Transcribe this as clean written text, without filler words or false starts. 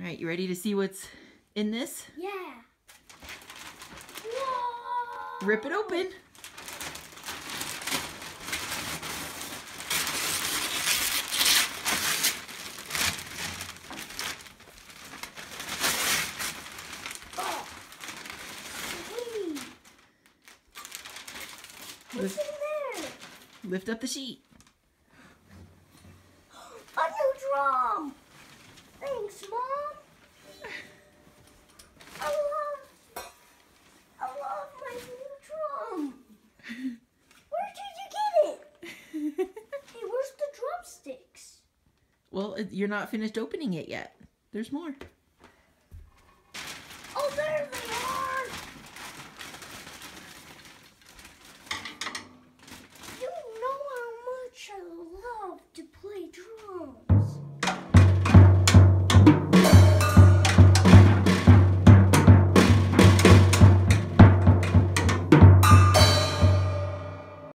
right, you ready to see what's in this? Yeah. Whoa! Rip it open. Oh. Sweet. What's in there? Lift up the sheet. A new drum! Thanks, Mom! I love my new drum! Where did you get it? Hey, where's the drumsticks? Well, you're not finished opening it yet. There's more.